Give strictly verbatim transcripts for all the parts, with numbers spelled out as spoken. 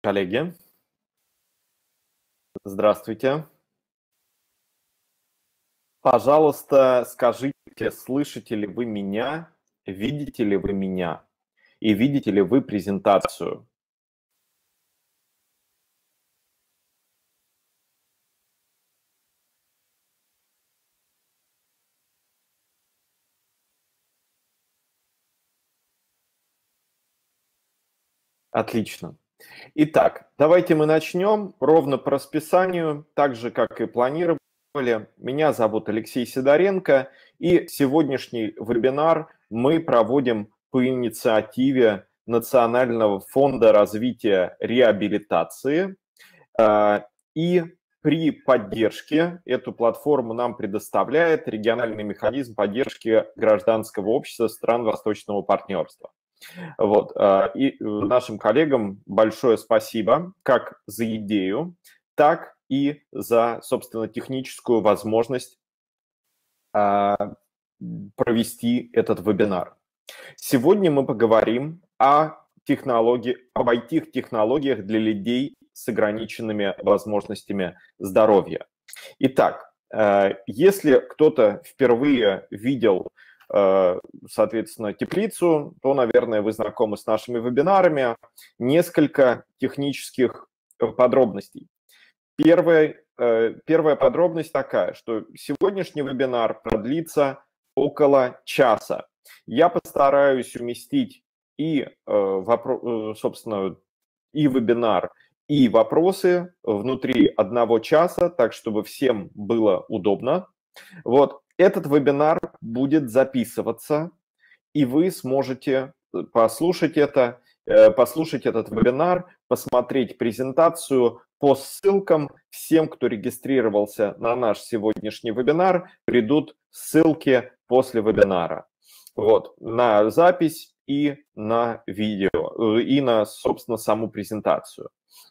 Коллеги, здравствуйте. Пожалуйста, скажите, слышите ли вы меня, видите ли вы меня и видите ли вы презентацию? Отлично. Итак, давайте мы начнем ровно по расписанию, так же, как и планировали. Меня зовут Алексей Сидоренко, и сегодняшний вебинар мы проводим по инициативе Национального фонда развития реабилитации. А, И при поддержке эту платформу нам предоставляет региональный механизм поддержки гражданского общества стран Восточного партнерства. Вот. а, И нашим коллегам большое спасибо как за идею, так и за, собственно, техническую возможность а, провести этот вебинар. Сегодня мы поговорим о технологии, об ай ти-технологиях для людей с ограниченными возможностями здоровья. Итак, э, если кто-то впервые видел, э, соответственно, теплицу, то, наверное, вы знакомы с нашими вебинарами. Несколько технических э, подробностей. Первая, э, первая подробность такая, что сегодняшний вебинар продлится около часа. Я постараюсь уместить и, э, вопро- э, собственно, и вебинар, и вопросы внутри одного часа, так чтобы всем было удобно. Вот этот вебинар будет записываться, и вы сможете послушать это, э, послушать этот вебинар, посмотреть презентацию по ссылкам. Всем, кто регистрировался на наш сегодняшний вебинар, придут ссылки после вебинара. Вот, на запись и на видео, э, и на, собственно, саму презентацию.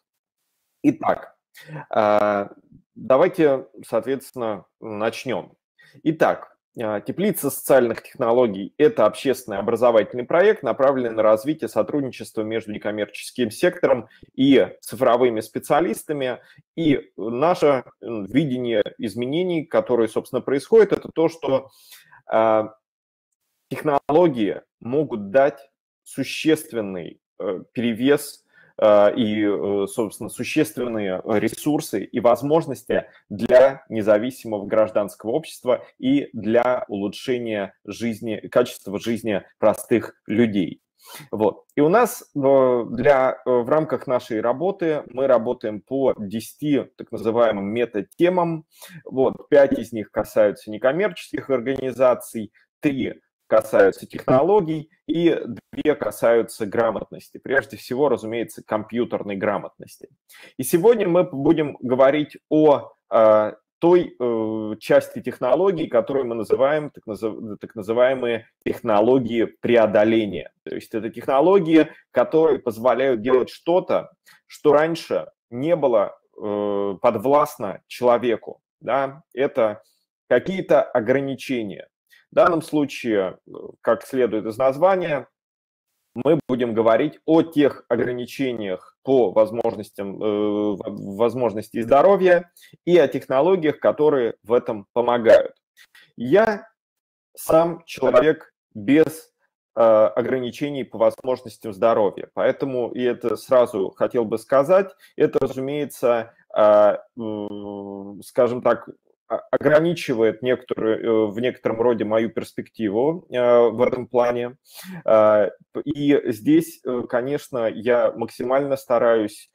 Итак, а, давайте, соответственно, начнем. Итак, а, теплица социальных технологий– это общественный образовательный проект, направленный на развитие сотрудничества между некоммерческим сектором и цифровыми специалистами. И наше видение изменений, которые, собственно, происходят, это то, что а, технологии могут дать существенный э, перевес э, и, э, собственно, существенные ресурсы и возможности для независимого гражданского общества и для улучшения жизни, качества жизни простых людей. Вот. И у нас э, для, э, в рамках нашей работы мы работаем по десяти так называемым мета-темам. Вот. пять из них касаются некоммерческих организаций, три касаются технологий и две касаются грамотности. Прежде всего, разумеется, компьютерной грамотности. И сегодня мы будем говорить о э, той э, части технологий, которую мы называем так, назыв, так называемые технологии преодоления. То есть это технологии, которые позволяют делать что-то, что раньше не было э, подвластно человеку. Да? Это какие-то ограничения. В данном случае, как следует из названия, мы будем говорить о тех ограничениях по возможностям, э, возможности здоровья и о технологиях, которые в этом помогают. Я сам человек без э, ограничений по возможностям здоровья, поэтому, и это сразу хотел бы сказать, это, разумеется, э, э, скажем так, ограничивает некоторую, в некотором роде мою перспективу в этом плане. И здесь, конечно, я максимально стараюсь,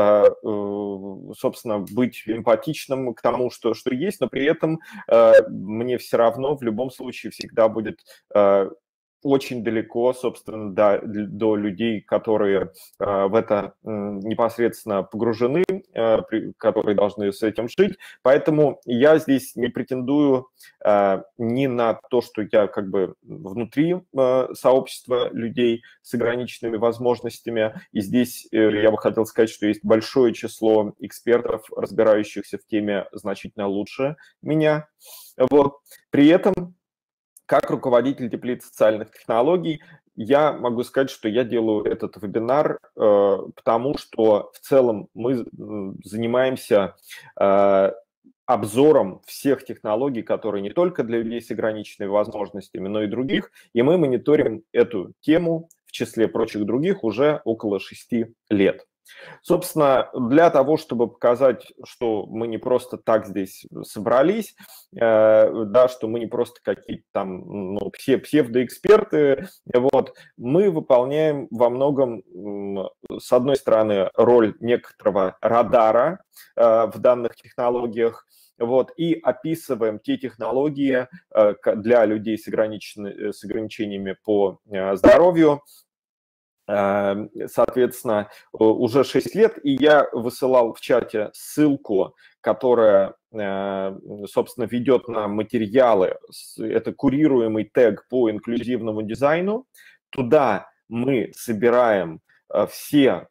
собственно, быть эмпатичным к тому, что, что есть, но при этом мне все равно в любом случае всегда будет очень далеко, собственно, до, до людей, которые э, в это э, непосредственно погружены, э, при, которые должны с этим жить. Поэтому я здесь не претендую э, ни на то, что я как бы внутри э, сообщества людей с ограниченными возможностями. И здесь э, я бы хотел сказать, что есть большое число экспертов, разбирающихся в теме значительно лучше меня. Вот. При этом как руководитель теплиц социальных технологий, я могу сказать, что я делаю этот вебинар, э, потому что в целом мы занимаемся э, обзором всех технологий, которые не только для людей с ограниченными возможностями, но и других, и мы мониторим эту тему, в числе прочих других, уже около шести лет. Собственно, для того, чтобы показать, что мы не просто так здесь собрались, э, да, что мы не просто какие-то там ну, все псевдоэксперты, вот, мы выполняем во многом, с одной стороны, роль некоторого радара э, в данных технологиях, вот, и описываем те технологии э, для людей с, ограничен... с ограничениями по э, здоровью, соответственно, уже шесть лет, и я высылал в чате ссылку, которая, собственно, ведет на материалы, это курируемый тег по инклюзивному дизайну. Туда мы собираем все,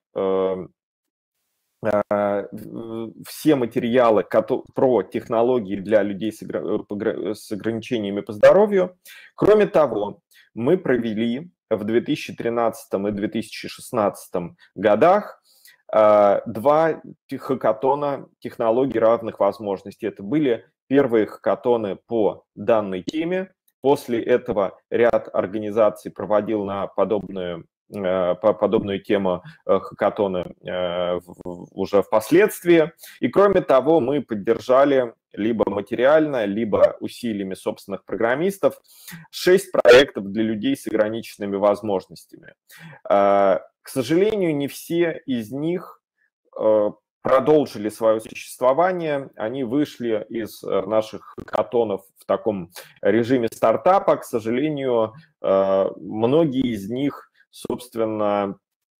все материалы про технологии для людей с ограничениями по здоровью. Кроме того, мы провели в две тысячи тринадцатом и две тысячи шестнадцатом годах два хакатона технологий равных возможностей. Это были первые хакатоны по данной теме. После этого ряд организаций проводил на подобную, подобную тему хакатоны уже впоследствии. И кроме того, мы поддержали либо материально, либо усилиями собственных программистов шесть проектов для людей с ограниченными возможностями. К сожалению, не все из них продолжили свое существование, они вышли из наших хакатонов в таком режиме стартапа. К сожалению, многие из них, собственно,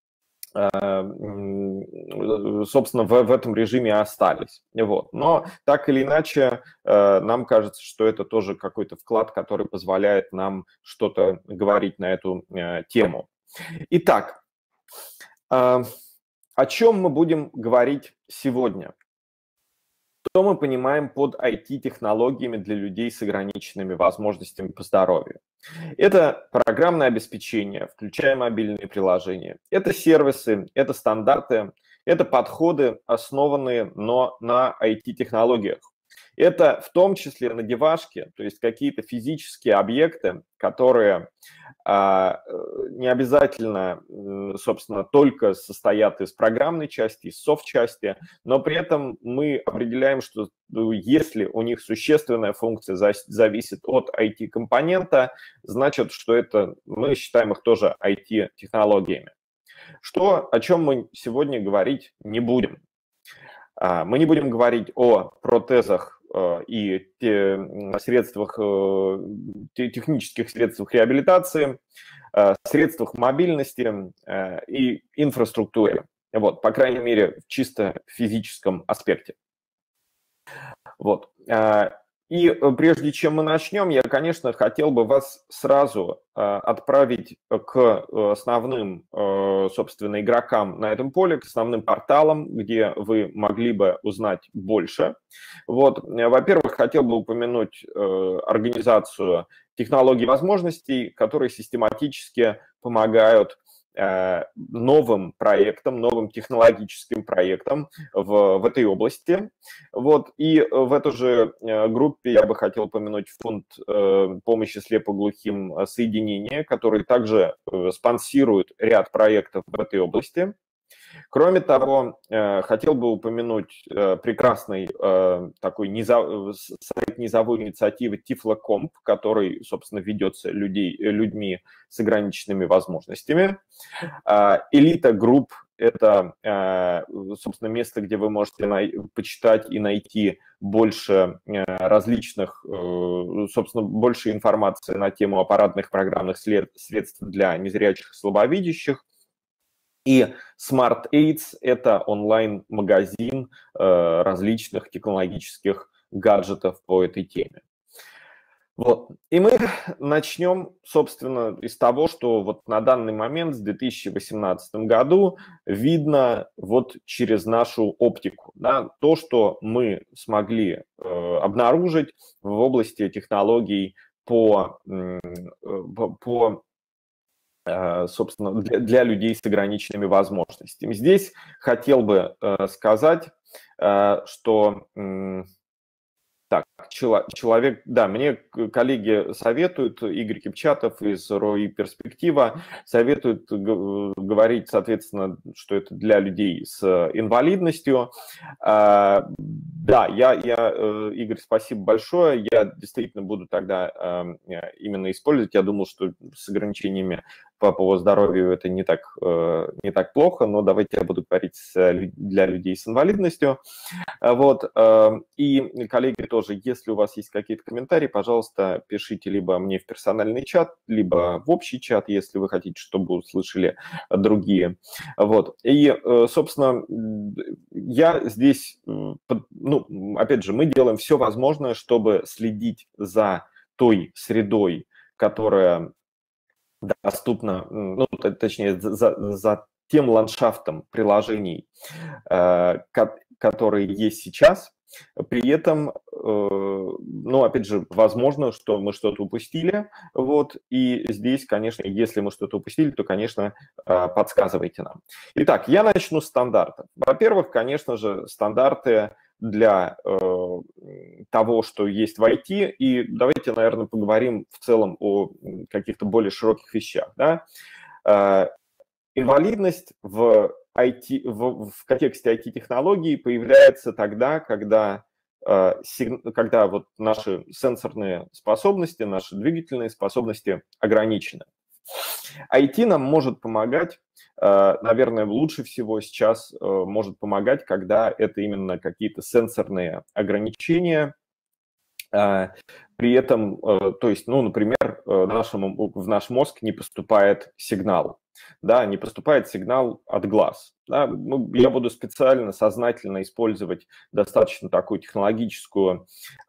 собственно, в, в этом режиме остались. Вот. Но так или иначе, нам кажется, что это тоже какой-то вклад, который позволяет нам что-то говорить на эту тему. Итак, о чем мы будем говорить сегодня? Что мы понимаем под ай ти-технологиями для людей с ограниченными возможностями по здоровью? Это программное обеспечение, включая мобильные приложения. Это сервисы, это стандарты, это подходы, основанные но на ай ти-технологиях. Это в том числе на девашке, то есть какие-то физические объекты, которые а, не обязательно, собственно, только состоят из программной части, из софт-части, но при этом мы определяем, что если у них существенная функция зависит от ай ти-компонента, значит, что это, мы считаем их тоже ай ти-технологиями. Что, о чем мы сегодня говорить не будем. Мы не будем говорить о протезах и средствах, технических средствах реабилитации, средствах мобильности и инфраструктуре. Вот, по крайней мере, в чисто физическом аспекте. Вот. И прежде чем мы начнем, я, конечно, хотел бы вас сразу отправить к основным, собственно, игрокам на этом поле, к основным порталам, где вы могли бы узнать больше. Вот. Во-первых, хотел бы упомянуть организацию технологий возможностей, которые систематически помогают новым проектам, новым технологическим проектам в, в этой области. Вот. И в этой же группе я бы хотел упомянуть фонд помощи слепоглухим соединения, который также спонсирует ряд проектов в этой области. Кроме того, хотел бы упомянуть прекрасный такой низов... сайт низовой инициативы Тифлокомп, который, собственно, ведется людей, людьми с ограниченными возможностями. Элита Групп – это, собственно, место, где вы можете най... почитать и найти больше различных, собственно, больше информации на тему аппаратных программных средств для незрячих и слабовидящих. И Smart Aids – это онлайн-магазин э, различных технологических гаджетов по этой теме. Вот. И мы начнем, собственно, из того, что вот на данный момент, в две тысячи восемнадцатом году, видно вот через нашу оптику. Да, то, что мы смогли э, обнаружить в области технологий по, э, по собственно, для, для людей с ограниченными возможностями. Здесь хотел бы сказать, что... Так, человек, да, мне коллеги советуют, Игорь Кипчатов из РОИ «Перспектива», советуют говорить, соответственно, что это для людей с инвалидностью. Да, я, я, Игорь, спасибо большое. Я действительно буду тогда именно использовать. Я думал, что с ограничениями по здоровью это не так, не так плохо, но давайте я буду говорить для людей с инвалидностью. Вот. И, коллеги, тоже, если у вас есть какие-то комментарии, пожалуйста, пишите либо мне в персональный чат, либо в общий чат, если вы хотите, чтобы услышали другие. Вот. И, собственно, я здесь, ну, опять же, мы делаем все возможное, чтобы следить за той средой, которая доступна, ну, точнее, за, за тем ландшафтом приложений, которые есть сейчас. При этом, ну, опять же, возможно, что мы что-то упустили, вот, и здесь, конечно, если мы что-то упустили, то, конечно, подсказывайте нам. Итак, я начну с стандартов. Во-первых, конечно же, стандарты для э, того, что есть в ай ти, и давайте, наверное, поговорим в целом о каких-то более широких вещах. Да? Э, инвалидность в, ай ти, в, в контексте ай ти-технологий появляется тогда, когда, э, сиг, когда вот наши сенсорные способности, наши двигательные способности ограничены. ай ти нам может помогать, наверное, лучше всего сейчас может помогать, когда это именно какие-то сенсорные ограничения. При этом, то есть, ну, например, нашему, в наш мозг не поступает сигнал, да, не поступает сигнал от глаз. Да. Я буду специально, сознательно использовать достаточно такую технологическую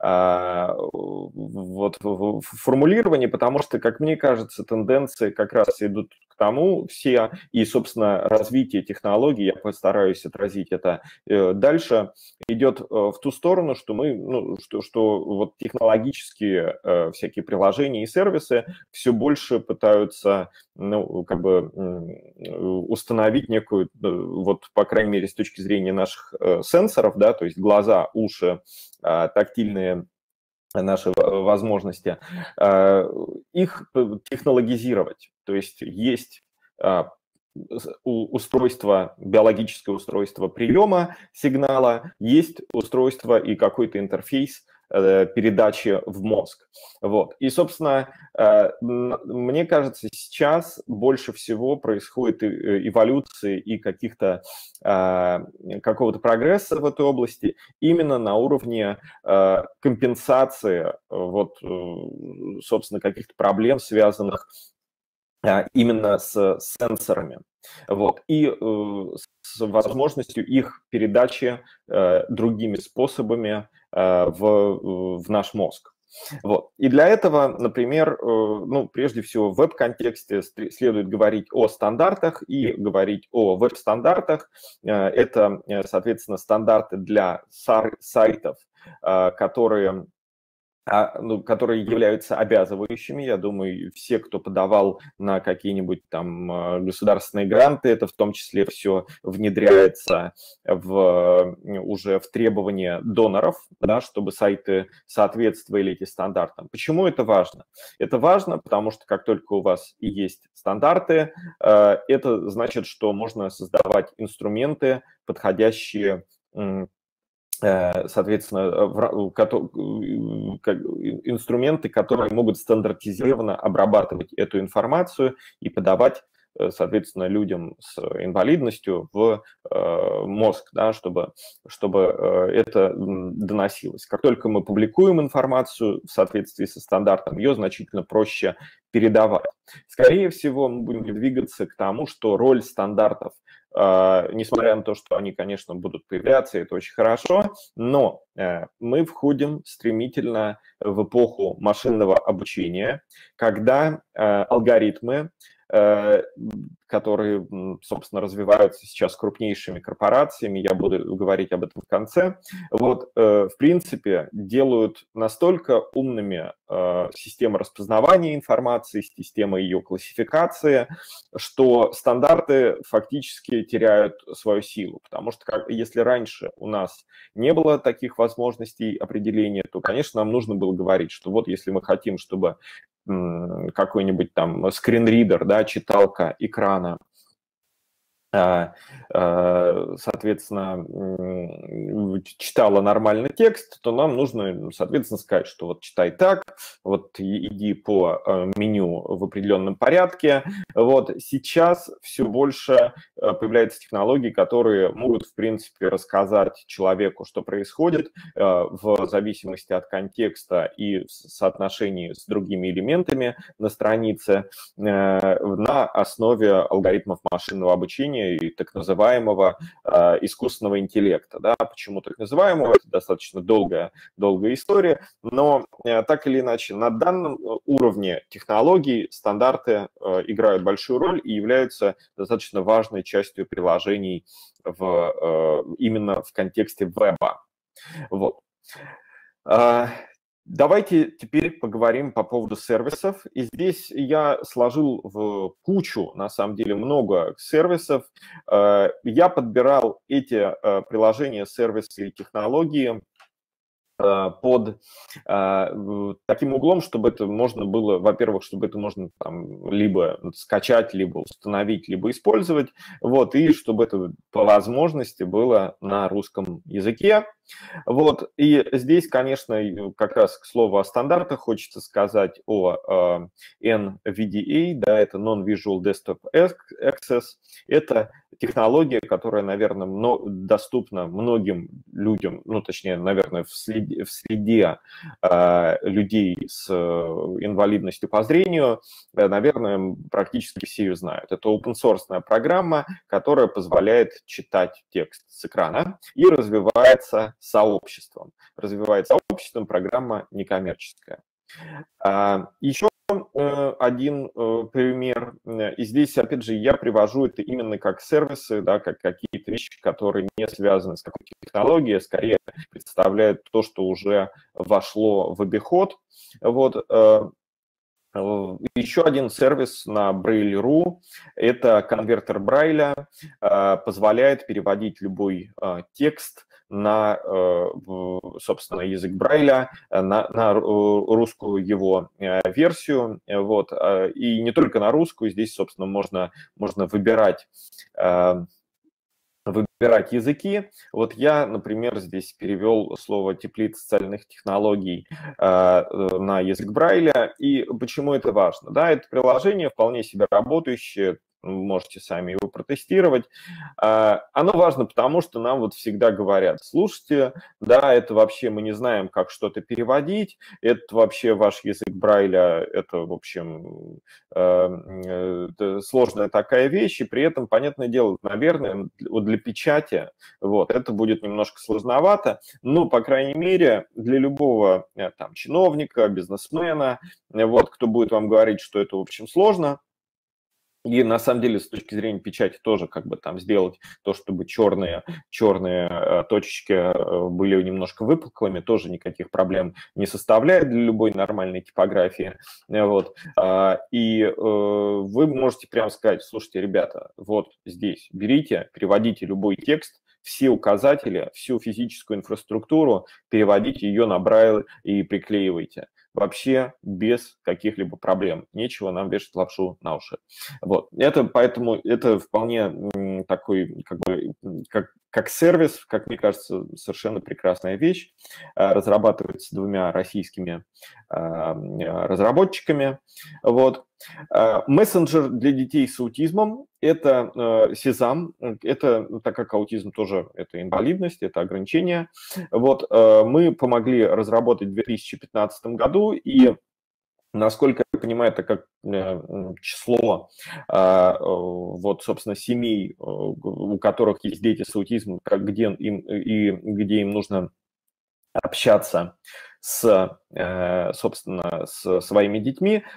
вот, формулирование, потому что, как мне кажется, тенденции как раз идут к тому все, и, собственно, развитие технологий, я постараюсь отразить это дальше, идет в ту сторону, что мы, ну, что, что вот технологические э, всякие приложения и сервисы все больше пытаются, ну, как бы установить некую, вот, по крайней мере, с точки зрения наших э, сенсоров, да, то есть глаза, уши, э, тактильные наши возможности, э, их технологизировать. То есть есть э, устройство, биологическое устройство приема сигнала, есть устройство и какой-то интерфейс э, передачи в мозг. Вот. И, собственно, э, мне кажется, сейчас больше всего происходит эволюции и каких-то э, какого-то прогресса в этой области именно на уровне э, компенсации, вот, э, собственно, каких-то проблем, связанных именно с сенсорами, вот, и э, с возможностью их передачи э, другими способами э, в, в наш мозг. Вот. И для этого, например, э, ну, прежде всего в веб-контексте следует говорить о стандартах и говорить о веб-стандартах. Э, это, соответственно, стандарты для сайтов, э, которые... ну, которые являются обязывающими. Я думаю, все, кто подавал на какие-нибудь там государственные гранты, это в том числе все внедряется в, уже в требования доноров, да, чтобы сайты соответствовали этим стандартам. Почему это важно? Это важно, потому что как только у вас и есть стандарты, это значит, что можно создавать инструменты, подходящие, соответственно, инструменты, которые могут стандартизированно обрабатывать эту информацию и подавать, соответственно, людям с инвалидностью в мозг, да, чтобы, чтобы это доносилось. Как только мы публикуем информацию в соответствии со стандартом, ее значительно проще передавать. Скорее всего, мы будем двигаться к тому, что роль стандартов, несмотря на то, что они, конечно, будут появляться, это очень хорошо, но мы входим стремительно в эпоху машинного обучения, когда алгоритмы которые, собственно, развиваются сейчас крупнейшими корпорациями, я буду говорить об этом в конце, вот, в принципе, делают настолько умными системы распознавания информации, системы ее классификации, что стандарты фактически теряют свою силу, потому что как, если раньше у нас не было таких возможностей определения, то, конечно, нам нужно было говорить, что вот если мы хотим, чтобы какой-нибудь там скринридер, да, читалка экрана, соответственно, читала нормальный текст, то нам нужно, соответственно, сказать, что вот читай так, вот иди по меню в определенном порядке. Вот сейчас все больше появляются технологии, которые могут, в принципе, рассказать человеку, что происходит в зависимости от контекста и в соотношении с другими элементами на странице на основе алгоритмов машинного обучения и так называемого э, искусственного интеллекта. Да? Почему так называемого? Это достаточно долгая, долгая история, но э, так или иначе на данном уровне технологий стандарты э, играют большую роль и являются достаточно важной частью приложений в, э, именно в контексте веба. Вот. Давайте теперь поговорим по поводу сервисов. И здесь я сложил в кучу, на самом деле, много сервисов. Я подбирал эти приложения, сервисы и технологии под э, таким углом, чтобы это можно было, во-первых, чтобы это можно там либо скачать, либо установить, либо использовать, вот, и чтобы это по возможности было на русском языке. Вот, и здесь, конечно, как раз к слову о стандартах хочется сказать о э, эн ви ди эй, да, это Non-Visual Desktop Access, это технология, которая, наверное, доступна многим людям, ну, точнее, наверное, в среде, в среде э, людей с инвалидностью по зрению, э, наверное, практически все ее знают. Это open-source программа, которая позволяет читать текст с экрана и развивается сообществом. Развивается сообществом, программа некоммерческая. А, еще один пример, и здесь, опять же, я привожу это именно как сервисы, да, как какие-то вещи, которые не связаны с какой-то технологией, скорее представляют то, что уже вошло в обиход. Вот. Еще один сервис на Braille точка ру – это конвертер Брайля, позволяет переводить любой текст на, собственно, язык Брайля, на, на русскую его версию. Вот. И не только на русскую, здесь, собственно, можно, можно выбирать выбирать языки. Вот я, например, здесь перевел слово «теплица социальных технологий» э, на язык Брайля. И почему это важно? Да, это приложение вполне себе работающее, можете сами его протестировать. Оно важно, потому что нам вот всегда говорят: слушайте, да, это вообще мы не знаем, как что-то переводить, это вообще ваш язык Брайля, это, в общем, сложная такая вещь, и при этом, понятное дело, наверное, вот для печати вот, это будет немножко сложновато, но, по крайней мере, для любого там чиновника, бизнесмена, вот, кто будет вам говорить, что это, в общем, сложно. И на самом деле с точки зрения печати тоже как бы там сделать то, чтобы черные, черные точечки были немножко выпуклыми, тоже никаких проблем не составляет для любой нормальной типографии. Вот. И вы можете прямо сказать: слушайте, ребята, вот здесь берите, переводите любой текст, все указатели, всю физическую инфраструктуру, переводите ее на Braille и приклеивайте. Вообще без каких-либо проблем. Нечего нам вешать лапшу на уши. Вот. Это, поэтому это вполне такой, как бы, как, как сервис, как мне кажется, совершенно прекрасная вещь. Разрабатывается двумя российскими разработчиками. Вот. Мессенджер для детей с аутизмом – это Сезам. Это, так как аутизм тоже это инвалидность, это ограничение. Вот. Мы помогли разработать в две тысячи пятнадцатом году, и, насколько я понимаю, это как число, вот, собственно, семей, у которых есть дети с аутизмом, где им, и где им нужно общаться с, собственно, с своими детьми,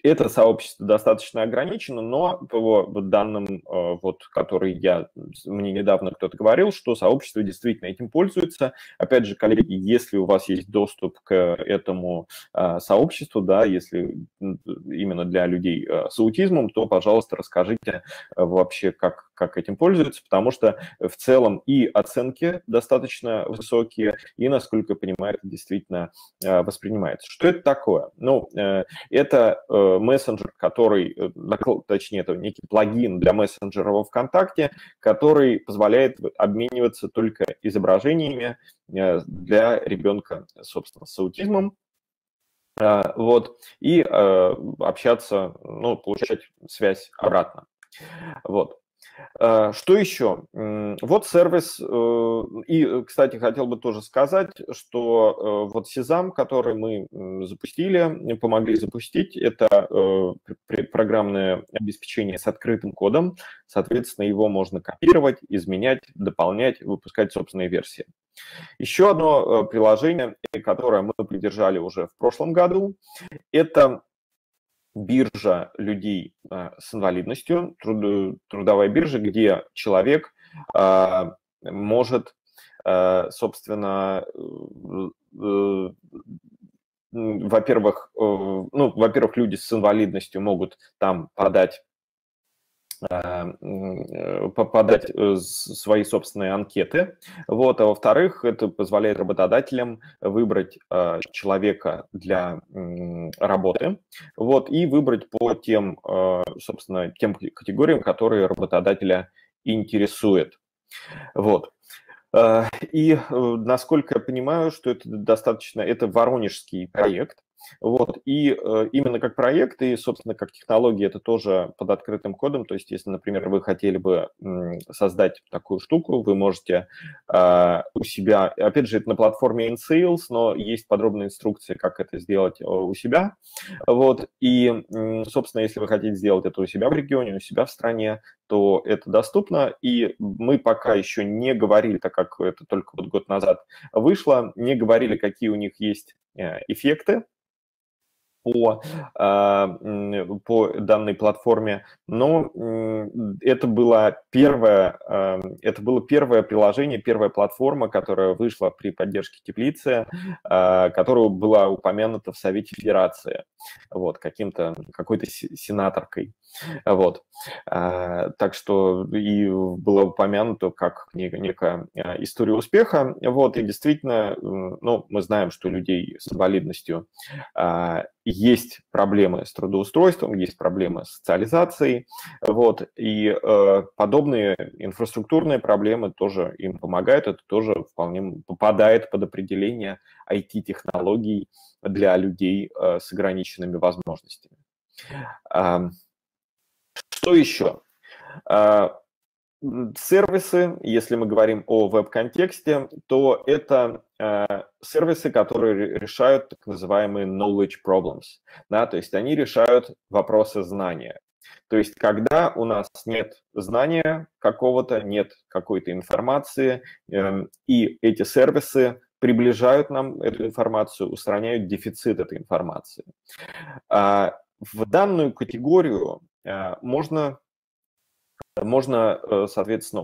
Это сообщество достаточно ограничено, но по данным, вот, которые я, мне недавно кто-то говорил, что сообщество действительно этим пользуется. Опять же, коллеги, если у вас есть доступ к этому сообществу, да, если именно для людей с аутизмом, то, пожалуйста, расскажите вообще, как, как этим пользуются, потому что в целом и оценки достаточно высокие, и, насколько я понимаю, это действительно воспринимается. Что это такое? Ну, это мессенджер, который, точнее, это некий плагин для мессенджера во ВКонтакте, который позволяет обмениваться только изображениями для ребенка, собственно, с аутизмом. Вот, и общаться, ну, получать связь обратно. Вот. Что еще? Вот сервис, и, кстати, хотел бы тоже сказать, что вот Сезам, который мы запустили, помогли запустить, это программное обеспечение с открытым кодом, соответственно, его можно копировать, изменять, дополнять, выпускать собственные версии. Еще одно приложение, которое мы поддержали уже в прошлом году, это биржа людей с инвалидностью, труд, трудовая биржа, где человек а, может, а, собственно, во-первых, ну, во-первых, люди с инвалидностью могут там подать подать свои собственные анкеты, вот, а во-вторых, это позволяет работодателям выбрать человека для работы, вот, и выбрать по тем, собственно, тем категориям, которые работодателя интересуют, вот. И, насколько я понимаю, что это достаточно, это воронежский проект, вот, и э, именно как проект и, собственно, как технология, это тоже под открытым кодом, то есть если, например, вы хотели бы м, создать такую штуку, вы можете э, у себя, опять же, это на платформе InSales, но есть подробные инструкции, как это сделать у себя, вот, и, м, собственно, если вы хотите сделать это у себя в регионе, у себя в стране, то это доступно, и мы пока еще не говорили, так как это только вот год назад вышло, не говорили, какие у них есть эффекты по, по данной платформе, но это была первая, это было первое приложение, первая платформа, которая вышла при поддержке Теплицы, которая была упомянута в Совете Федерации, вот, каким-то, какой-то сенаторкой, вот. Так что и было упомянуто как некая история успеха, вот, и действительно, ну, мы знаем, что у людей с инвалидностью есть проблемы с трудоустройством, есть проблемы с социализацией, вот, и э, подобные инфраструктурные проблемы тоже им помогают, это тоже вполне попадает под определение ай ти-технологий для людей э, с ограниченными возможностями. Э, что еще? Э, сервисы, если мы говорим о веб-контексте, то это э, сервисы, которые решают так называемые knowledge problems, да, то есть они решают вопросы знания. То есть когда у нас нет знания какого-то, нет какой-то информации, э, и эти сервисы приближают нам эту информацию, устраняют дефицит этой информации. Э, в данную категорию э, можно Можно, соответственно,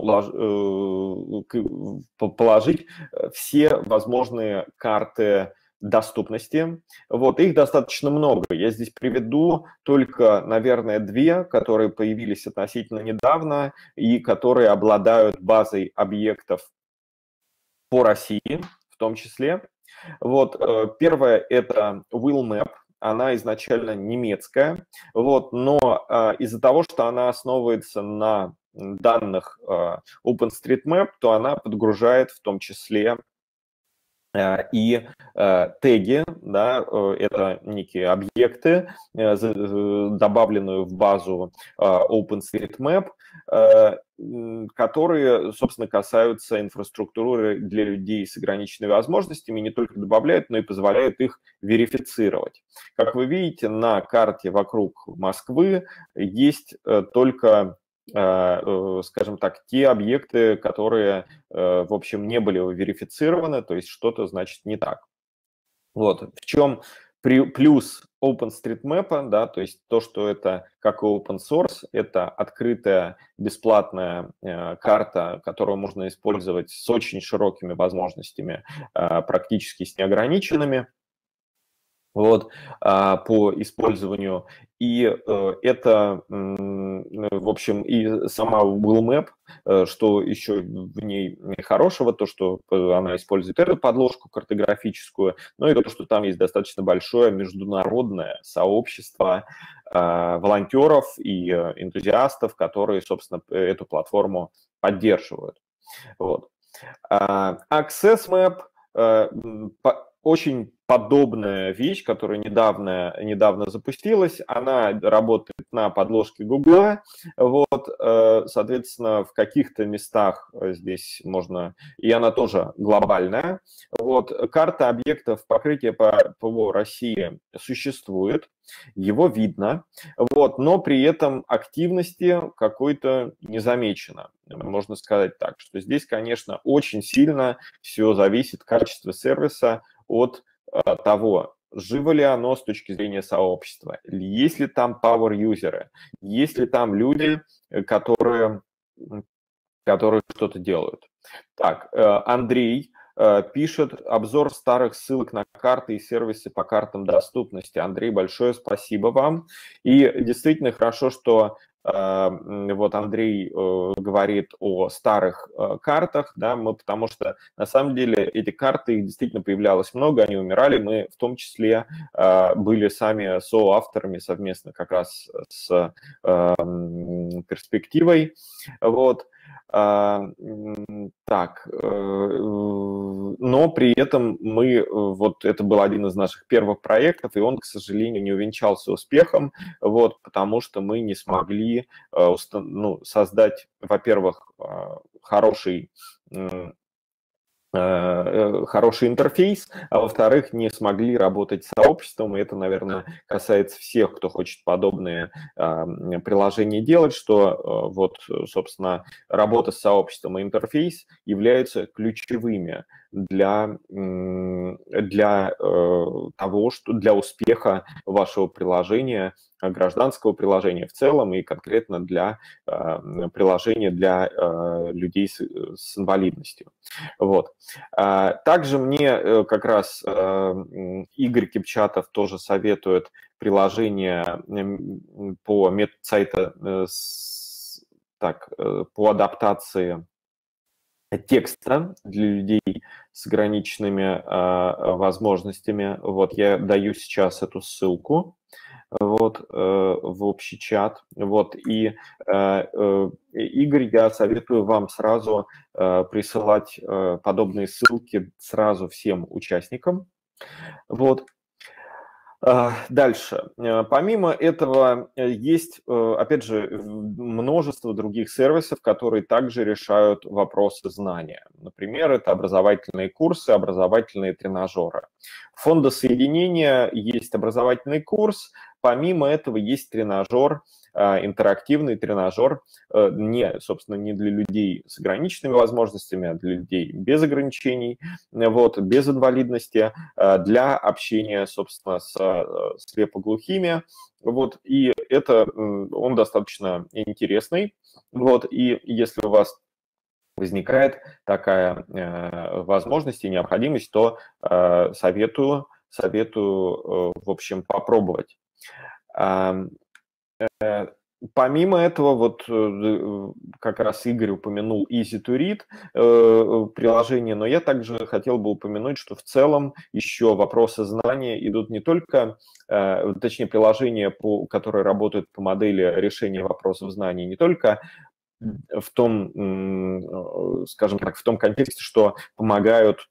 положить все возможные карты доступности. Вот, их достаточно много. Я здесь приведу только, наверное, две, которые появились относительно недавно и которые обладают базой объектов по России в том числе. Вот, первое – это WillMap. Она изначально немецкая, вот, но э, из-за того, что она основывается на данных э, OpenStreetMap, то она подгружает в том числе э, и э, теги, да, э, это некие объекты, э, добавленные в базу э, OpenStreetMap, э, которые, собственно, касаются инфраструктуры для людей с ограниченными возможностями, не только добавляют, но и позволяют их верифицировать. Как вы видите, на карте вокруг Москвы есть только, скажем так, те объекты, которые, в общем, не были верифицированы, то есть что-то, значит, не так. Вот. В чем плюс OpenStreetMap, да, то есть то, что это как и open source, это открытая бесплатная э, карта, которую можно использовать с очень широкими возможностями, э, практически с неограниченными, вот, а, по использованию. И э, это, м, в общем, и сама Google Map, э, что еще в ней хорошего, то, что э, она использует эту подложку картографическую, но и то, что там есть достаточно большое международное сообщество э, волонтеров и э, энтузиастов, которые, собственно, эту платформу поддерживают. Вот. А, Access Map э, по- очень подобная вещь, которая недавно, недавно запустилась. Она работает на подложке Гугла. Вот, э, соответственно, в каких-то местах здесь можно... И она тоже глобальная. Вот, карта объектов покрытия по ПВО России существует. Его видно. Вот, но при этом активности какой-то не замечено. Можно сказать так, что здесь, конечно, очень сильно все зависит качество сервиса от э, того, живо ли оно с точки зрения сообщества, есть ли там power-юзеры, есть ли там люди, которые, которые что-то делают. Так, э, Андрей э, пишет обзор старых ссылок на карты и сервисы по картам доступности. Андрей, большое спасибо вам. И действительно хорошо, что вот Андрей э, говорит о старых э, картах, да, мы, потому что на самом деле эти карты, их действительно появлялось много, они умирали, мы в том числе э, были сами соавторами совместно как раз с э, перспективой, вот. А, так, но при этом мы, вот это был один из наших первых проектов, и он, к сожалению, не увенчался успехом, вот, потому что мы не смогли ну, создать, во-первых, хороший хороший интерфейс, а во-вторых, не смогли работать с сообществом, и это, наверное, касается всех, кто хочет подобные э, приложения делать, что э, вот, собственно, работа с сообществом и интерфейс являются ключевыми для, для э, того, что для успеха вашего приложения, гражданского приложения в целом и конкретно для э, приложения для э, людей с, с инвалидностью. Вот. Также мне как раз Игорь Кипчатов тоже советует приложение по метод-сайта так, по адаптации текста для людей с ограниченными возможностями. Вот я даю сейчас эту ссылку. Вот, в общий чат. Вот, и, Игорь, я советую вам сразу присылать подобные ссылки сразу всем участникам. Вот. Дальше. Помимо этого есть, опять же, множество других сервисов, которые также решают вопросы знания. Например, это образовательные курсы, образовательные тренажеры. Фондосоединения есть образовательный курс, помимо этого есть тренажер, интерактивный тренажер, не, собственно, не для людей с ограниченными возможностями, а для людей без ограничений, вот, без инвалидности, для общения, собственно, с слепоглухими, вот, и это, он достаточно интересный, вот, и если у вас возникает такая э, возможность и необходимость, то э, советую, советую, э, в общем, попробовать. Э, э, Помимо этого, вот как раз Игорь упомянул Easy to Read э, приложение, но я также хотел бы упомянуть, что в целом еще вопросы знания идут не только, э, точнее, приложения, по, которые работают по модели решения вопросов знаний, не только в том, скажем так, в том контексте, что помогают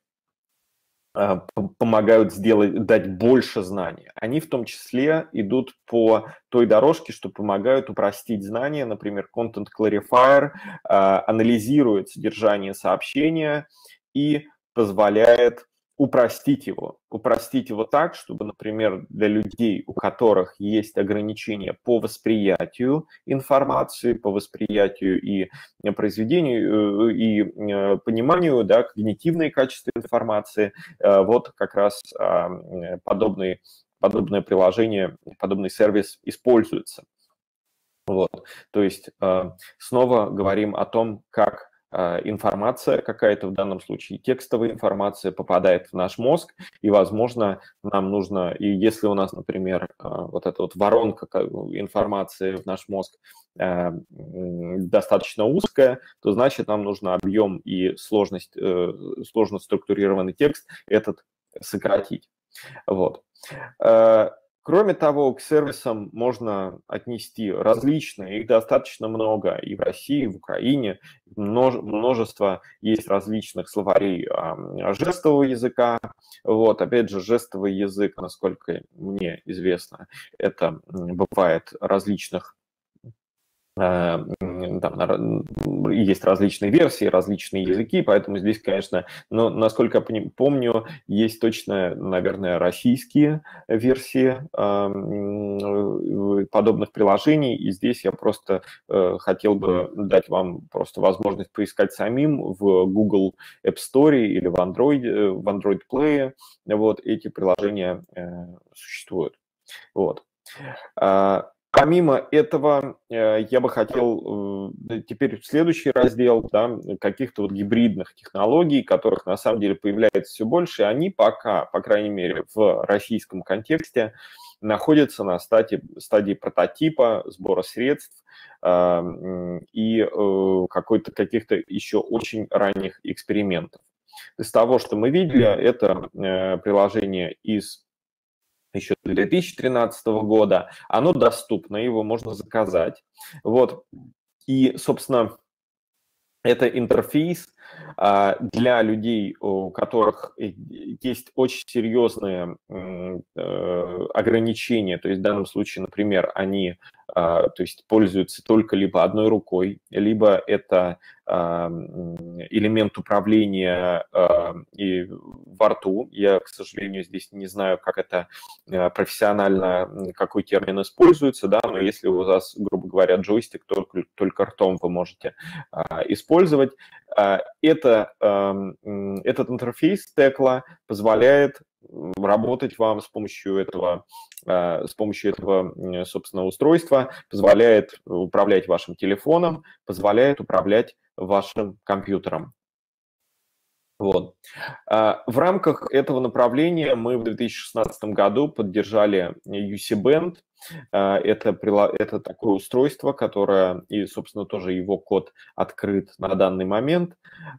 помогают сделать, дать больше знаний. Они в том числе идут по той дорожке, что помогают упростить знания. Например, Content Clarifier анализирует содержание сообщения и позволяет упростить его. Упростить его так, чтобы, например, для людей, у которых есть ограничения по восприятию информации, по восприятию и произведению, и пониманию, да, когнитивные качества информации, вот как раз подобный, подобное приложение, подобный сервис используется. Вот. То есть снова говорим о том, как информация какая-то, в данном случае текстовая информация, попадает в наш мозг, и, возможно, нам нужно, и если у нас, например, вот эта вот воронка информации в наш мозг достаточно узкая, то значит нам нужно объем и сложность, сложно структурированный текст этот сократить. Вот. Кроме того, к сервисам можно отнести различные, их достаточно много и в России, и в Украине, множество есть различных словарей жестового языка. Вот, опять же, жестовый язык, насколько мне известно, это бывает различных, там, есть различные версии, различные языки, поэтому здесь, конечно, но, насколько я помню, есть точно, наверное, российские версии подобных приложений, и здесь я просто хотел бы дать вам просто возможность поискать самим в Google App Store или в Android, в Android Play, вот эти приложения существуют. Вот. Помимо этого, я бы хотел теперь в следующий раздел, да, каких-то вот гибридных технологий, которых на самом деле появляется все больше, они пока, по крайней мере, в российском контексте находятся на стадии, стадии прототипа, сбора средств и какой-то, каких-то еще очень ранних экспериментов. Из того, что мы видели, это приложение из еще две тысячи тринадцатого года, оно доступно, его можно заказать. Вот. И, собственно, это интерфейс для людей, у которых есть очень серьезные ограничения, то есть в данном случае, например, они то есть пользуются только либо одной рукой, либо это элемент управления и во рту. Я, к сожалению, здесь не знаю, как это профессионально, какой термин используется, да, но если у вас, грубо говоря, джойстик, только, только ртом вы можете использовать. Это, этот интерфейс Tekla позволяет работать вам с помощью этого, с помощью этого, собственно, устройства, позволяет управлять вашим телефоном, позволяет управлять вашим компьютером. Вот. В рамках этого направления мы в две тысячи шестнадцатом году поддержали ю си Band. Это, это такое устройство, которое, и, собственно, тоже его код открыт на данный момент.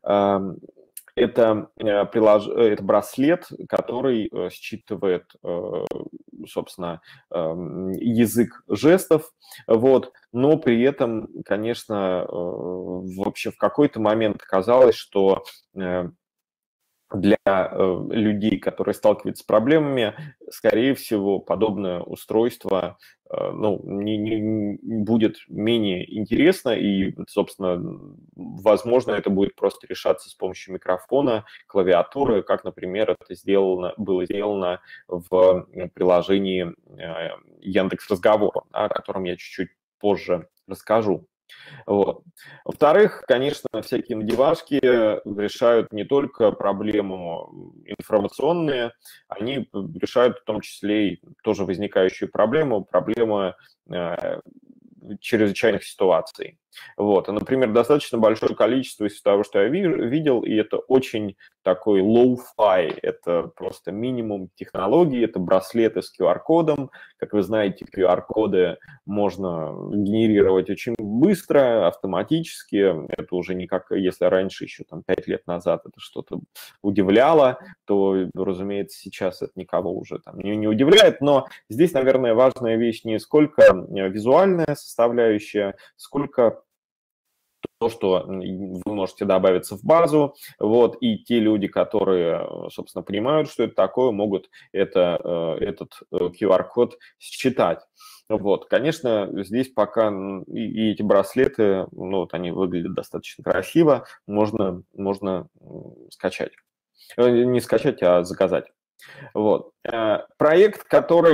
Это, прилож... это браслет, который считывает, собственно, язык жестов, вот, но при этом, конечно, вообще в какой-то момент казалось, что для людей, которые сталкиваются с проблемами, скорее всего, подобное устройство ну, не, не, будет менее интересно, и, собственно, возможно, это будет просто решаться с помощью микрофона, клавиатуры, как, например, это сделано, было сделано в приложении Яндекс.Разговора, о котором я чуть-чуть позже расскажу. Вот. Во-вторых, конечно, всякие надевашки решают не только проблему информационные, они решают в том числе и тоже возникающую проблему, проблему э, чрезвычайных ситуаций. Вот. Например, достаточно большое количество из того, что я видел, и это очень такой low-fi, это просто минимум технологий, это браслеты с ку ар-кодом. Как вы знаете, ку ар-коды можно генерировать очень быстро, автоматически. Это уже не как, если раньше, еще там пять лет назад это что-то удивляло, то, разумеется, сейчас это никого уже там не, не удивляет. Но здесь, наверное, важная вещь не сколько визуальная составляющая, сколько то, что вы можете добавиться в базу, вот, и те люди, которые, собственно, понимают, что это такое, могут это, этот ку ар-код считать. Вот, конечно, здесь пока и, и эти браслеты, ну, вот они выглядят достаточно красиво, можно, можно скачать. Не скачать, а заказать. Вот. Проект, который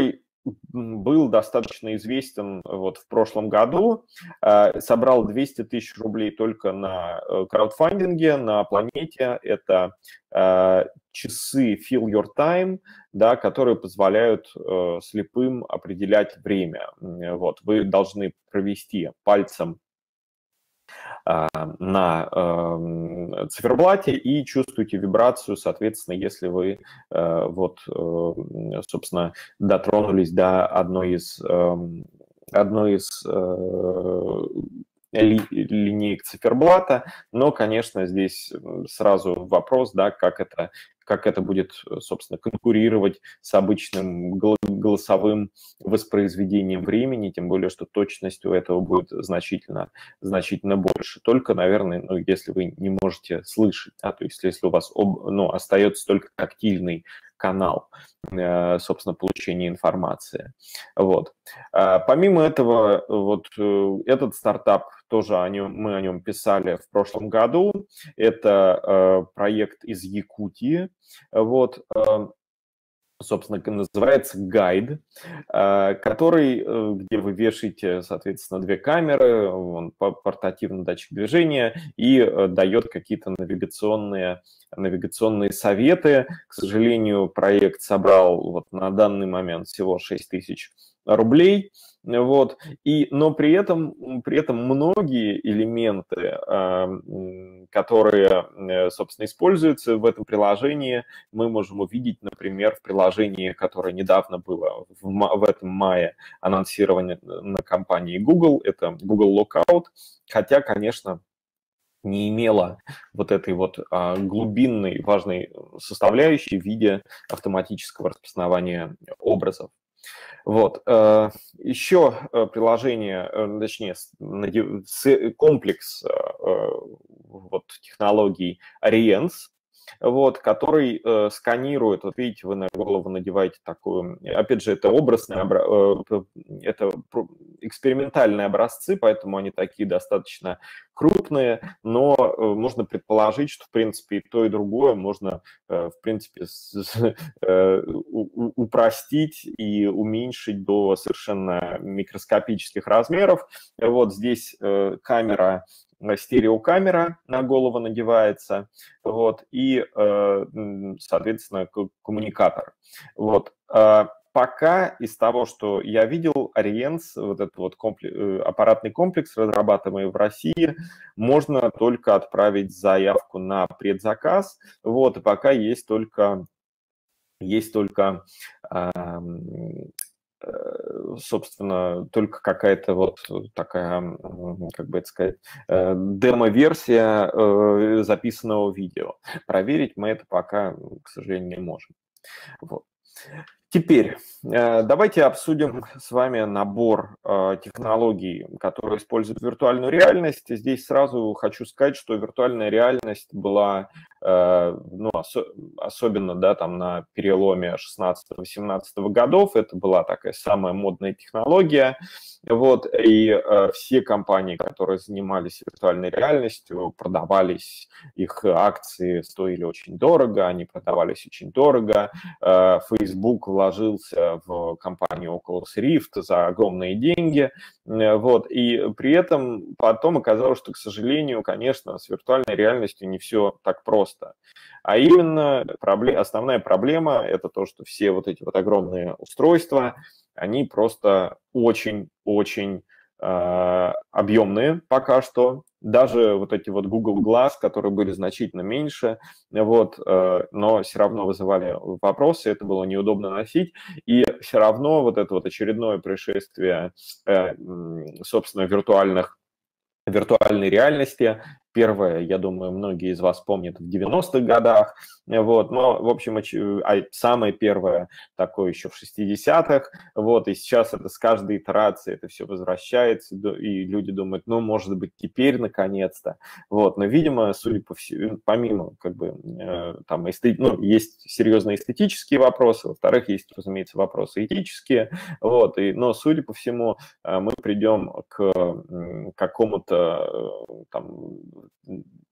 был достаточно известен вот в прошлом году, собрал двести тысяч рублей только на краудфандинге, на Планете. Это часы Fill Your Time, да, которые позволяют слепым определять время. Вот, вы должны провести пальцем на э, циферблате и чувствуете вибрацию, соответственно, если вы э, вот, э, собственно, дотронулись до одной из, э, одной из э, ли, линеек циферблата, но, конечно, здесь сразу вопрос, да, как это, как это будет, собственно, конкурировать с обычным голосовым воспроизведением времени, тем более, что точность у этого будет значительно, значительно больше. Только, наверное, ну, если вы не можете слышать, да, то есть если у вас об, ну, остается только тактильный канал, собственно, получения информации. Вот. Помимо этого, вот этот стартап, тоже о нем, мы о нем писали в прошлом году, это проект из Якутии, вот, собственно, называется Guide, который, где вы вешаете, соответственно, две камеры, он портативный датчик движения и дает какие-то навигационные, навигационные советы. К сожалению, проект собрал вот на данный момент всего шесть тысяч рублей. Вот. И, но при этом, при этом многие элементы, которые, собственно, используются в этом приложении, мы можем увидеть, например, в приложении, которое недавно было в, в этом мае анонсировано на компании Google, это Google Lookout, хотя, конечно, не имела вот этой вот а, глубинной важной составляющей в виде автоматического распознавания образов. Вот. Еще приложение, точнее, комплекс вот, технологий Ariens, вот, который э, сканирует, вот видите, вы на голову надеваете такую, опять же, это образные, это экспериментальные образцы, поэтому они такие достаточно крупные, но э, можно предположить, что, в принципе, и то, и другое можно, э, в принципе, с, э, у, упростить и уменьшить до совершенно микроскопических размеров. Вот здесь э, камера, стереокамера на голову надевается, вот, и, соответственно, коммуникатор. Вот. Пока из того, что я видел, Ariens, вот этот вот комплекс, аппаратный комплекс, разрабатываемый в России, можно только отправить заявку на предзаказ, вот, и пока есть только, есть только собственно, только какая-то вот такая, как бы это сказать, демо-версия записанного видео. Проверить мы это пока, к сожалению, не можем. Вот. Теперь давайте обсудим с вами набор технологий, которые используют виртуальную реальность. Здесь сразу хочу сказать, что виртуальная реальность была, ну, ос- особенно, да, там на переломе шестнадцатого-восемнадцатого годов, это была такая самая модная технология. Вот, и э, все компании, которые занимались виртуальной реальностью, продавались, их акции стоили очень дорого, они продавались очень дорого. Э, Facebook вложился в компанию Oculus Rift за огромные деньги. Э, вот, и при этом потом оказалось, что, к сожалению, конечно, с виртуальной реальностью не все так просто. А именно проблема, основная проблема – это то, что все вот эти вот огромные устройства, они просто очень-очень э, объемные пока что. Даже вот эти вот Google Glass, которые были значительно меньше, вот, э, но все равно вызывали вопросы, это было неудобно носить. И все равно вот это вот очередное пришествие, э, собственно, виртуальных виртуальной реальности. Первое, я думаю, многие из вас помнят в девяностых годах, вот, но, в общем, а самое первое такое еще в шестидесятых, вот, и сейчас это с каждой итерацией это все возвращается, и люди думают, ну, может быть, теперь, наконец-то, вот, но, видимо, судя по всему, помимо, как бы, там, эстет... ну, есть серьезные эстетические вопросы, во-вторых, есть, разумеется, вопросы этические, вот, и, но, судя по всему, мы придем к какому-то там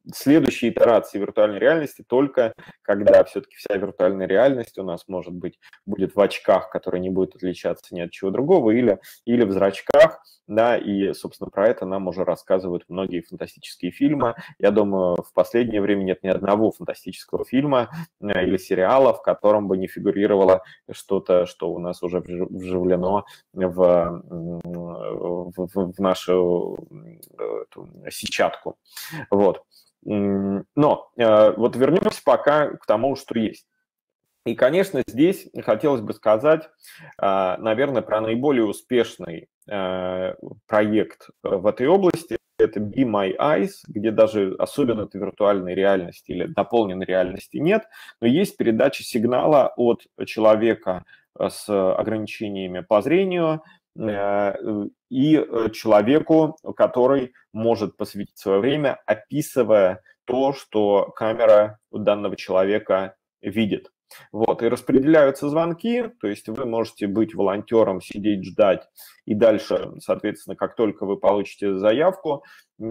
следующей итерации виртуальной реальности только когда все-таки вся виртуальная реальность у нас, может быть, будет в очках, которые не будут отличаться ни от чего другого, или, или в зрачках, да, и, собственно, про это нам уже рассказывают многие фантастические фильмы. Я думаю, в последнее время нет ни одного фантастического фильма или сериала, в котором бы не фигурировало что-то, что у нас уже вживлено в, в, в нашу эту сетчатку. Вот. Но вот вернемся пока к тому, что есть. И, конечно, здесь хотелось бы сказать, наверное, про наиболее успешный проект в этой области. Это Be My Eyes, где даже особенно виртуальной реальности или дополненной реальности нет, но есть передача сигнала от человека с ограничениями по зрению и человеку, который может посвятить свое время, описывая то, что камера у данного человека видит. Вот, и распределяются звонки, то есть вы можете быть волонтером, сидеть, ждать, и дальше, соответственно, как только вы получите заявку,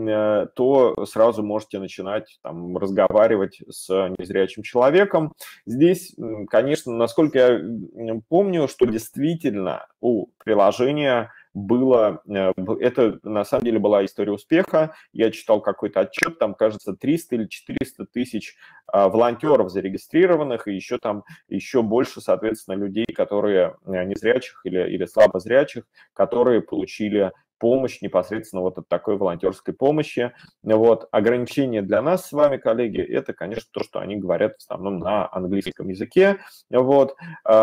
то сразу можете начинать там разговаривать с незрячим человеком. Здесь, конечно, насколько я помню, что действительно у приложения было, это на самом деле была история успеха. Я читал какой-то отчет, там, кажется, триста или четыреста тысяч волонтеров зарегистрированных, и еще там еще больше, соответственно, людей, которые незрячих или, или слабозрячих, которые получили помощь непосредственно вот от такой волонтерской помощи. Вот. Ограничение для нас с вами, коллеги, это, конечно, то, что они говорят в основном на английском языке. Вот.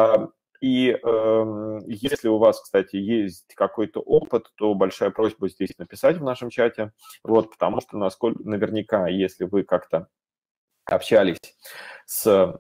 И э, если у вас, кстати, есть какой-то опыт, то большая просьба здесь написать в нашем чате, вот, потому что насколько, наверняка, если вы как-то общались с, э,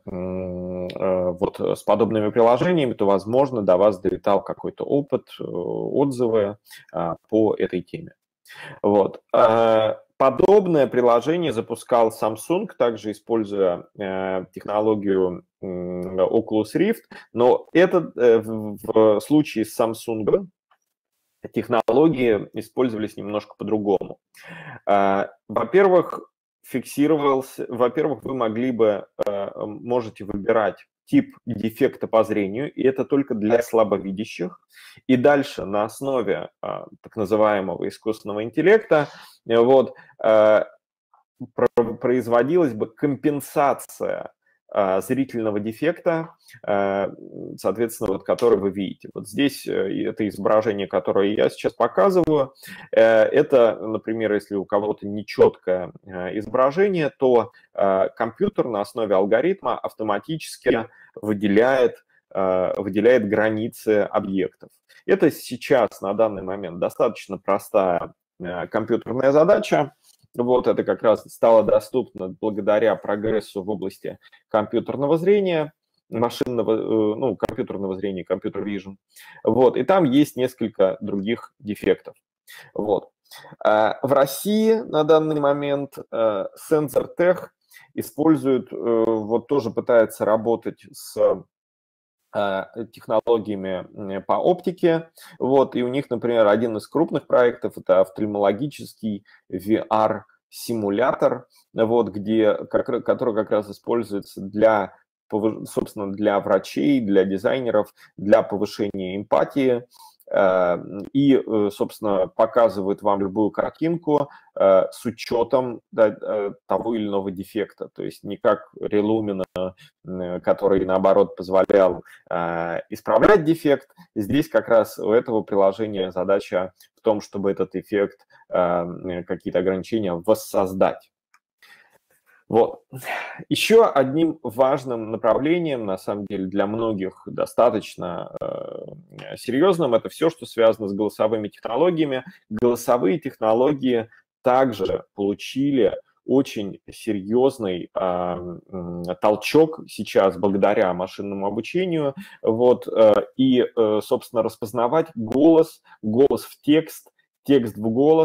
вот, с подобными приложениями, то, возможно, до вас долетал какой-то опыт, отзывы э, по этой теме. Вот. Подобное приложение запускал Samsung, также используя э, технологию э, Oculus Rift, но это э, в, в случае с Samsung технологии использовались немножко по-другому. Э, во-первых, фиксировался, во-первых, вы могли бы, э, можете выбирать тип дефекта по зрению, и это только для слабовидящих. И дальше на основе а, так называемого искусственного интеллекта вот, а, производилась бы компенсация а, зрительного дефекта, а, соответственно, вот, который вы видите. Вот здесь это изображение, которое я сейчас показываю. Это, например, если у кого-то нечеткое изображение, то компьютер на основе алгоритма автоматически выделяет, выделяет границы объектов. Это сейчас, на данный момент, достаточно простая компьютерная задача. Вот это как раз стало доступно благодаря прогрессу в области компьютерного зрения, машинного, ну, компьютерного зрения, компьютер vision. Вот, и там есть несколько других дефектов. Вот. В России на данный момент SensorTech использует, вот тоже пытается работать с технологиями по оптике. Вот, и у них, например, один из крупных проектов – это офтальмологический ви ар-симулятор, вот, где, как, который как раз используется для, собственно, для врачей, для дизайнеров, для повышения эмпатии. И, собственно, показывает вам любую картинку с учетом, да, того или иного дефекта. То есть не как Релумина, который, наоборот, позволял исправлять дефект. Здесь как раз у этого приложения задача в том, чтобы этот эффект, какие-то ограничения воссоздать. Вот. Еще одним важным направлением, на самом деле, для многих достаточно э, серьезным, это все, что связано с голосовыми технологиями. Голосовые технологии также получили очень серьезный э, толчок сейчас благодаря машинному обучению. Вот, э, и, э, собственно, распознавать голос, голос в текст, текст в голос,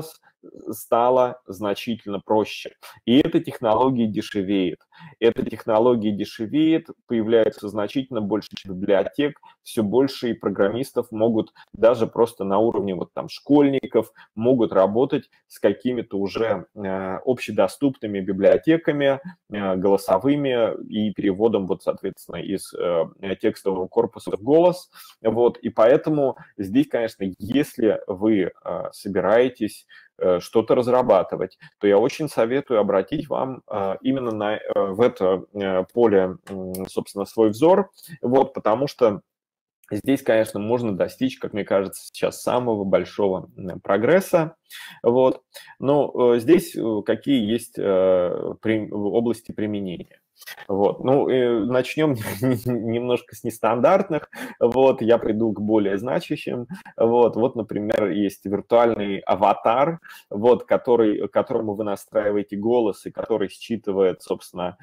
стало значительно проще. И эта технология дешевеет. Эта технология дешевеет, появляется значительно больше библиотек, все больше и программистов могут даже просто на уровне вот там школьников могут работать с какими-то уже э, общедоступными библиотеками, э, голосовыми и переводом вот, соответственно, из э, текстового корпуса в голос. Вот, и поэтому здесь, конечно, если вы э, собираетесь что-то разрабатывать, то я очень советую обратить вам именно на, в это поле, собственно, свой взор, вот, потому что здесь, конечно, можно достичь, как мне кажется, сейчас самого большого прогресса, вот, но здесь какие есть области применения. Вот. Ну, начнем немножко с нестандартных. Вот, я приду к более значащим. Вот, вот, например, есть виртуальный аватар, вот, который, которому вы настраиваете голос и который считывает, собственно,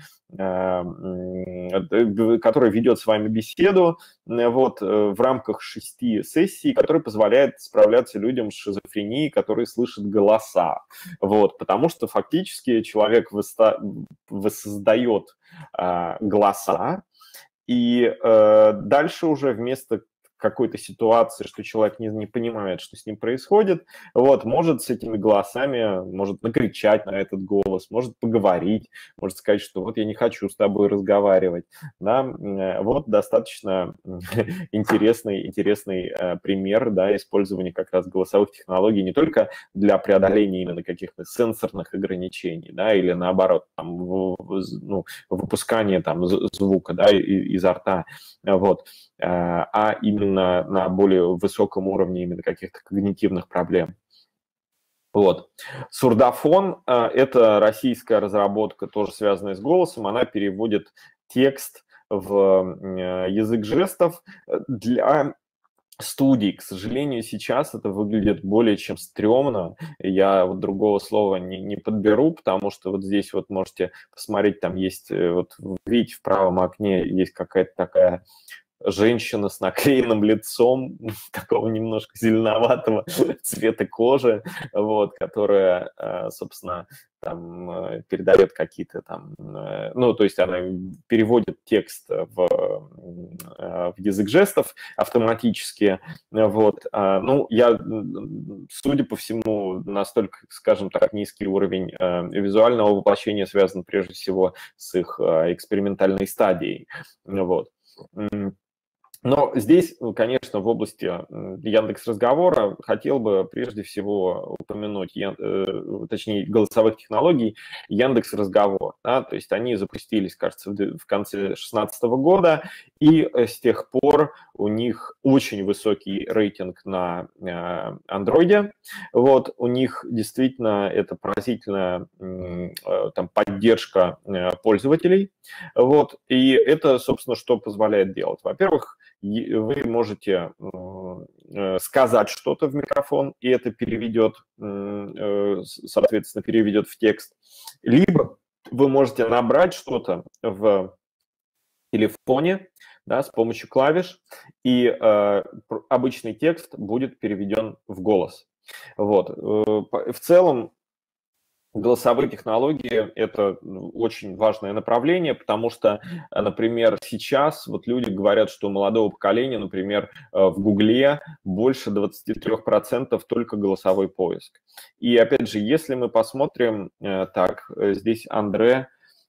который ведет с вами беседу, вот, в рамках шести сессий, который позволяет справляться людям с шизофренией, которые слышат голоса. Вот, потому что фактически человек воссоздает голоса, и э, дальше уже вместо какой-то ситуации, что человек не, не понимает, что с ним происходит, вот, может с этими голосами, может накричать на этот голос, может поговорить, может сказать, что вот я не хочу с тобой разговаривать, да, вот достаточно интересный, интересный пример, да, использования как раз голосовых технологий не только для преодоления именно каких-то сенсорных ограничений, да, или наоборот, там, ну, выпускания там звука, да, изо рта, вот, а именно на более высоком уровне именно каких-то когнитивных проблем. Вот. Сурдофон – это российская разработка, тоже связанная с голосом. Она переводит текст в язык жестов для студий. К сожалению, сейчас это выглядит более чем стрёмно. Я вот другого слова не, не подберу, потому что вот здесь вот можете посмотреть, там есть, вот видите, в правом окне есть какая-то такая женщина с наклеенным лицом, такого немножко зеленоватого цвета кожи, вот, которая, собственно, там передает какие-то там, ну, то есть она переводит текст в, в язык жестов автоматически, вот. Ну, я, судя по всему, настолько, скажем так, низкий уровень визуального воплощения связан прежде всего с их экспериментальной стадией, вот. Но здесь, конечно, в области Яндекс.Разговора хотел бы прежде всего упомянуть, точнее, голосовых технологий Яндекс.Разговор. Да, то есть они запустились, кажется, в конце две тысячи шестнадцатого года, и с тех пор у них очень высокий рейтинг на Андроиде. Вот, у них действительно это поразительная там, поддержка пользователей. Вот, и это, собственно, что позволяет делать. Во-первых, вы можете сказать что-то в микрофон, и это переведет, соответственно, переведет в текст. Либо вы можете набрать что-то в телефоне, да, с помощью клавиш, и э, обычный текст будет переведен в голос. Вот. В целом, голосовые технологии – это очень важное направление, потому что, например, сейчас вот люди говорят, что у молодого поколения, например, в Гугле больше двадцати трёх процентов только голосовой поиск. И опять же, если мы посмотрим, так, здесь Андре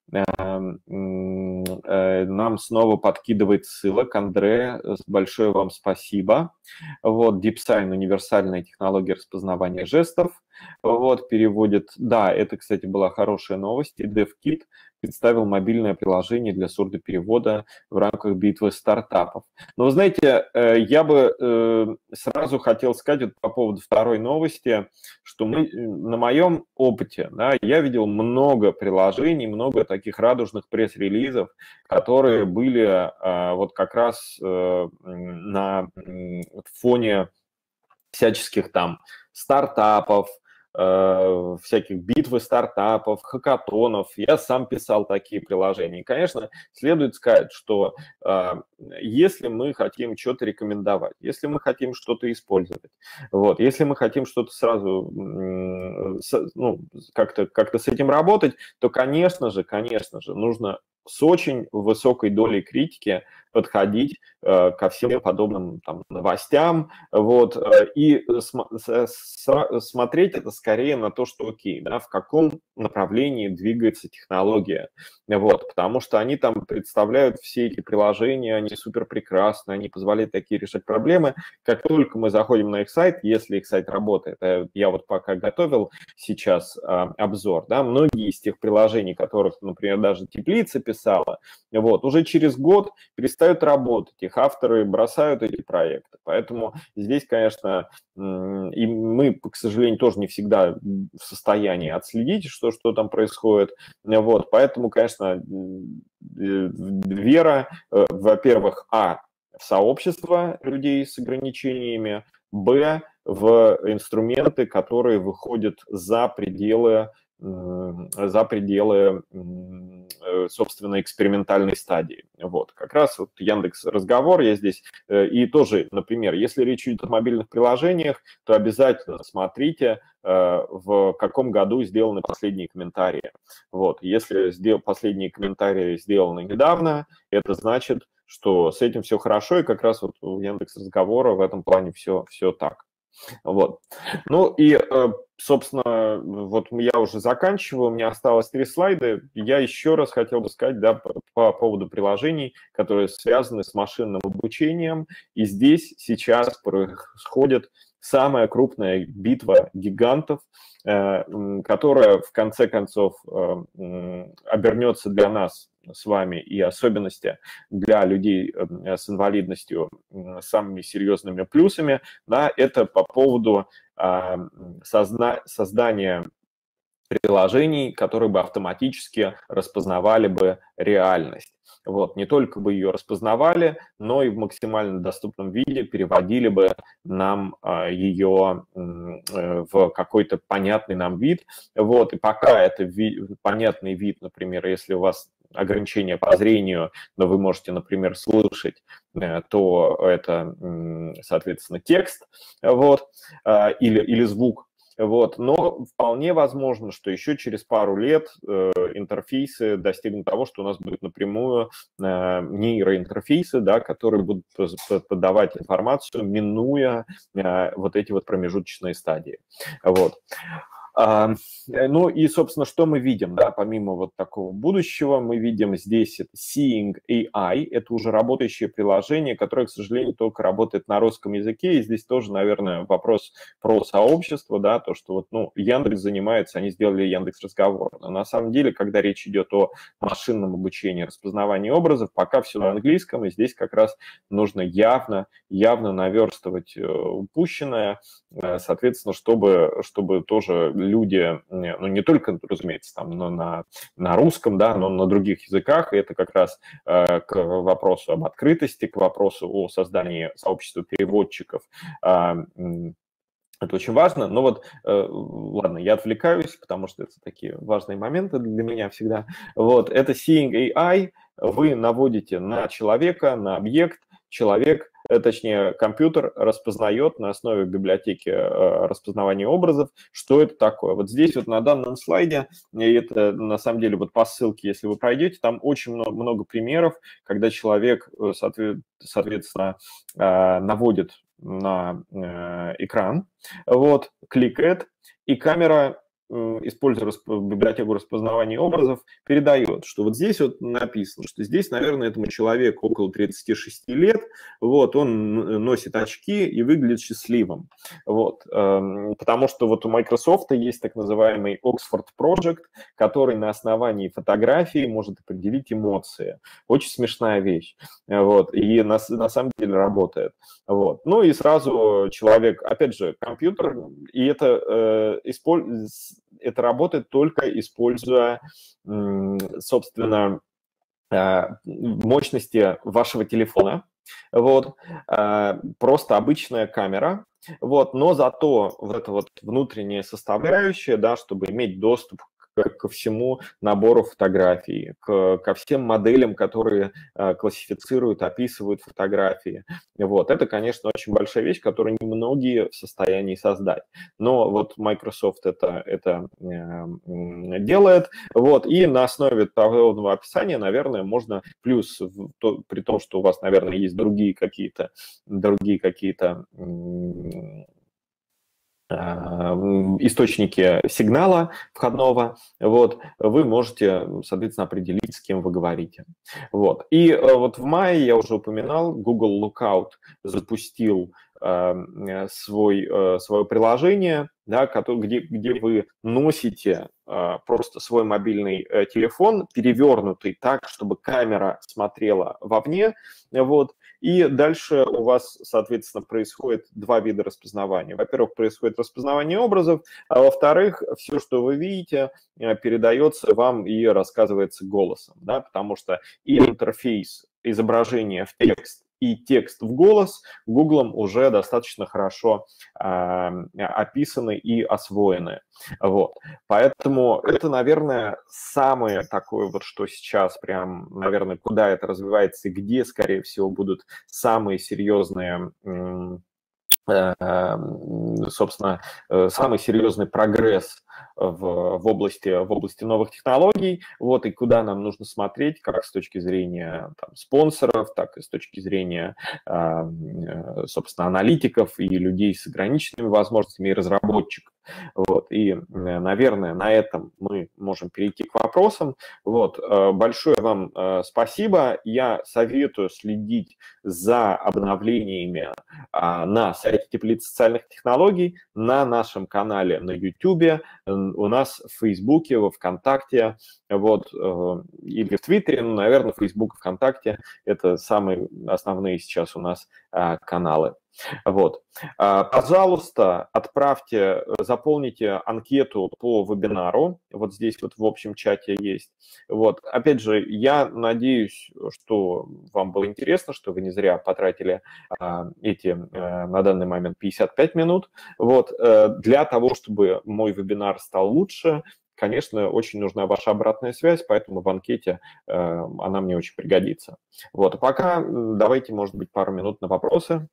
нам снова подкидывает ссылок. Андре, большое вам спасибо. Вот, DeepSign – универсальная технология распознавания жестов. Вот, переводит. Да, это, кстати, была хорошая новость. И DevKit представил мобильное приложение для сурдоперевода в рамках битвы стартапов. Но вы знаете, я бы сразу хотел сказать вот по поводу второй новости, что мы, на моем опыте, да, я видел много приложений, много таких радужных пресс-релизов, которые были вот как раз на фоне всяческих там стартапов, э, всяких битвы стартапов, хакатонов. Я сам писал такие приложения. И, конечно, следует сказать, что э, если мы хотим что-то рекомендовать, если мы хотим что-то использовать, вот, если мы хотим что-то сразу ну, как-то как-то с этим работать, то, конечно же, конечно же, нужно с очень высокой долей критики подходить э, ко всем подобным там, новостям, вот, э, и см- с- смотреть это скорее на то, что окей, да, в каком направлении двигается технология, вот, потому что они там представляют все эти приложения, они супер прекрасны, они позволяют такие решать проблемы. Как только мы заходим на их сайт, если их сайт работает, я вот пока готовил сейчас э, обзор, да, многие из тех приложений, которых, например, даже Теплица писала, вот, уже через год перестают работать, их авторы бросают эти проекты. Поэтому здесь, конечно, и мы, к сожалению, тоже не всегда в состоянии отследить, что, что там происходит. Вот, поэтому, конечно, вера, во-первых, а, в сообщество людей с ограничениями, б, в инструменты, которые выходят за пределы за пределы, собственно, экспериментальной стадии. Вот, как раз вот Яндекс Разговор я здесь, и тоже, например, если речь идет о мобильных приложениях, то обязательно смотрите, в каком году сделаны последние комментарии. Вот, если сдел, последние комментарии сделаны недавно, это значит, что с этим все хорошо, и как раз вот у Яндекс Разговора в этом плане все, все так. Вот. Ну и, собственно, вот я уже заканчиваю, у меня осталось три слайда. Я еще раз хотел бы сказать, да, по, по поводу приложений, которые связаны с машинным обучением. И здесь сейчас происходит самая крупная битва гигантов, которая в конце концов обернется для нас с вами и особенности для людей с инвалидностью самыми серьезными плюсами, да, это по поводу созна- создания приложений, которые бы автоматически распознавали бы реальность. Вот, не только бы ее распознавали, но и в максимально доступном виде переводили бы нам ее в какой-то понятный нам вид. Вот, и пока это ви- понятный вид, например, если у вас ограничения по зрению, но вы можете, например, слышать, то это, соответственно, текст, вот, или, или звук. Вот. Но вполне возможно, что еще через пару лет э, интерфейсы достигнут того, что у нас будут напрямую э, нейроинтерфейсы, да, которые будут подавать информацию, минуя э, вот эти вот промежуточные стадии. Вот. А, ну и, собственно, что мы видим, да, помимо вот такого будущего, мы видим здесь это Seeing эй ай, это уже работающее приложение, которое, к сожалению, только работает на русском языке, и здесь тоже, наверное, вопрос про сообщество, да, то, что вот, ну, Яндекс занимается, они сделали Яндекс Разговор, но на самом деле, когда речь идет о машинном обучении, распознавании образов, пока все на английском, и здесь как раз нужно явно, явно наверстывать упущенное, соответственно, чтобы, чтобы тоже люди, ну, не только, разумеется, там, но на, на русском, да, но на других языках, и это как раз э, к вопросу об открытости, к вопросу о создании сообщества переводчиков. Э, это очень важно, но вот, э, ладно, я отвлекаюсь, потому что это такие важные моменты для меня всегда. Вот, это Seeing эй ай, вы наводите на человека, на объект, человек, точнее, компьютер распознает на основе библиотеки распознавания образов, что это такое. Вот здесь вот на данном слайде, и это на самом деле вот по ссылке, если вы пройдете, там очень много, много примеров, когда человек, соответственно, наводит на экран, вот, кликает, и камера, используя библиотеку распознавания образов, передает, что вот здесь вот написано, что здесь, наверное, этому человеку около тридцати шести лет, вот, он носит очки и выглядит счастливым, вот, потому что вот у Microsoft есть так называемый Oxford Project, который на основании фотографии может определить эмоции. Очень смешная вещь, вот, и на, на самом деле работает, вот. Ну и сразу человек, опять же, компьютер, и это э, использует это работает только используя, собственно, мощности вашего телефона. Вот. Просто обычная камера, Вот, но зато вот эта вот внутренняя составляющая, да, чтобы иметь доступ к, ко всему набору фотографий, к, ко всем моделям, которые э, классифицируют, описывают фотографии. Вот, это, конечно, очень большая вещь, которую немногие в состоянии создать. Но вот Microsoft это, это э, делает. Вот, и на основе подробного описания, наверное, можно плюс, то, при том, что у вас, наверное, есть другие какие-то другие какие-то источники сигнала входного, вот, вы можете, соответственно, определить, с кем вы говорите. Вот. И вот в мае, я уже упоминал, Google Lookout запустил э, свой, э, свое приложение, да, где, где вы носите э, просто свой мобильный э, телефон, перевернутый так, чтобы камера смотрела вовне, вот, и дальше у вас, соответственно, происходит два вида распознавания. Во-первых, происходит распознавание образов, а во-вторых, все, что вы видите, передается вам и рассказывается голосом, да, потому что и интерфейс изображения в текст, и текст в голос Гуглом уже достаточно хорошо э, описаны и освоены. Вот. Поэтому это, наверное, самое такое вот, что сейчас прям, наверное, куда это развивается и где, скорее всего, будут самые серьезные, собственно, самый серьезный прогресс в, в, области, в области новых технологий, вот, и куда нам нужно смотреть, как с точки зрения там, спонсоров, так и с точки зрения, собственно, аналитиков и людей с ограниченными возможностями, и разработчиков. Вот, и, наверное, на этом мы можем перейти к вопросам. Вот, большое вам спасибо. Я советую следить за обновлениями на сайте Теплицы социальных технологий, на нашем канале на YouTube, у нас в Фейсбуке, во ВКонтакте, вот, или в Твиттере, ну, наверное, Фейсбук и ВКонтакте – это самые основные сейчас у нас каналы. Вот. Пожалуйста, отправьте, заполните анкету по вебинару. Вот здесь вот в общем чате есть. Вот. Опять же, я надеюсь, что вам было интересно, что вы не зря потратили эти на данный момент пятьдесят пять минут. Вот. Для того, чтобы мой вебинар стал лучше, конечно, очень нужна ваша обратная связь, поэтому в анкете э, она мне очень пригодится. Вот, а пока давайте, может быть, пару минут на вопросы.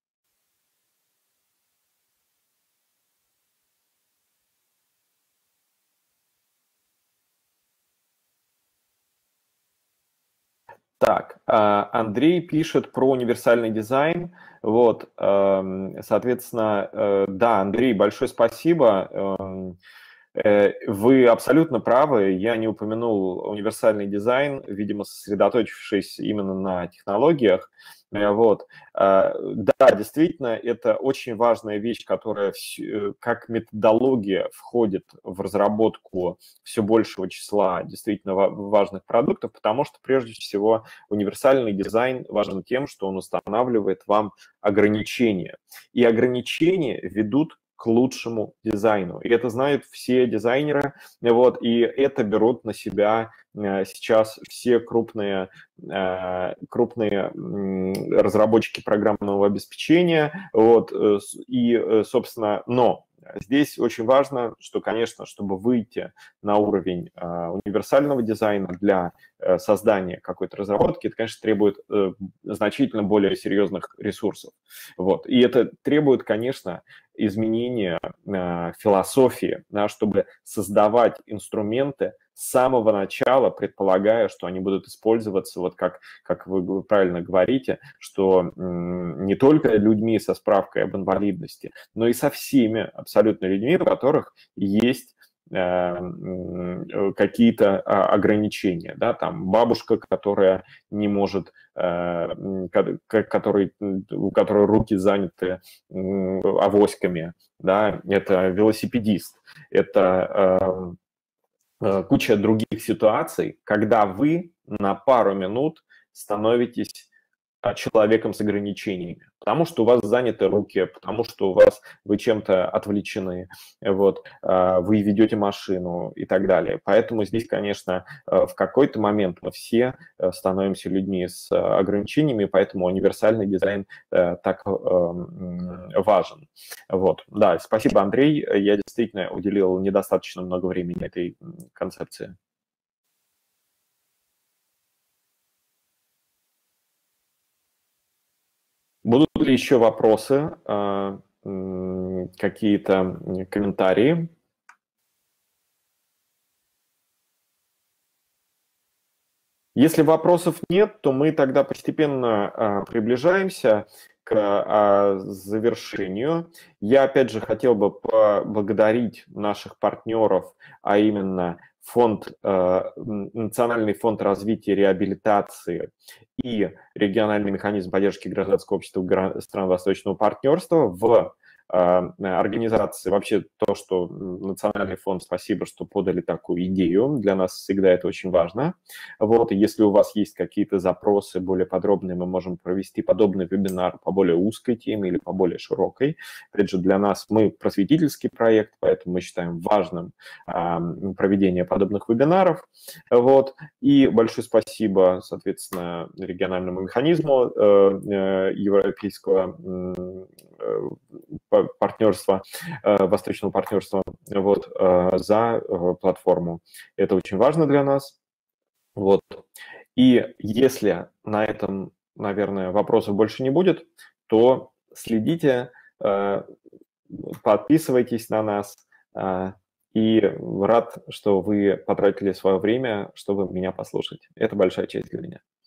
Так, Андрей пишет про универсальный дизайн. Вот, соответственно, да, Андрей, большое спасибо. Вы абсолютно правы, я не упомянул универсальный дизайн, видимо, сосредоточившись именно на технологиях. Вот. Да, действительно, это очень важная вещь, которая как методология входит в разработку все большего числа действительно важных продуктов, потому что, прежде всего, универсальный дизайн важен тем, что он устанавливает вам ограничения. И ограничения ведут к лучшему дизайну. И это знают все дизайнеры, вот, и это берут на себя сейчас все крупные, крупные разработчики программного обеспечения, вот, и, собственно, но здесь очень важно, что, конечно, чтобы выйти на уровень универсального дизайна для создания какой-то разработки, это, конечно, требует значительно более серьезных ресурсов. Вот. И это требует, конечно, изменения философии, да, чтобы создавать инструменты с самого начала, предполагая, что они будут использоваться, вот как, как вы правильно говорите, что не только людьми со справкой об инвалидности, но и со всеми абсолютно людьми, у которых есть какие-то ограничения, да, там бабушка, которая не может, который, у которой руки заняты авоськами, да, это велосипедист, это куча других ситуаций, когда вы на пару минут становитесь человеком с ограничениями, потому что у вас заняты руки, потому что у вас вы чем-то отвлечены, вот, вы ведете машину и так далее. Поэтому здесь, конечно, в какой-то момент мы все становимся людьми с ограничениями, поэтому универсальный дизайн так важен. Вот. Да, спасибо, Андрей. Я действительно уделил недостаточно много времени этой концепции. Будут ли еще вопросы, какие-то комментарии? Если вопросов нет, то мы тогда постепенно приближаемся к завершению. Я, опять же, хотел бы поблагодарить наших партнеров, а именно фонд, Национальный фонд развития и реабилитации и региональный механизм поддержки гражданского общества стран Восточного партнерства в организации. Вообще то, что Национальный фонд, спасибо, что подали такую идею. Для нас всегда это очень важно. Вот, и если у вас есть какие-то запросы более подробные, мы можем провести подобный вебинар по более узкой теме или по более широкой. Опять же, для нас мы просветительский проект, поэтому мы считаем важным а, проведение подобных вебинаров. Вот. И большое спасибо, соответственно, региональному механизму э, европейского э, партнерства, восточного партнерства, вот, за платформу. Это очень важно для нас. Вот. И если на этом, наверное, вопросов больше не будет, то следите, подписывайтесь на нас, и рад, что вы потратили свое время, чтобы меня послушать. Это большая честь для меня.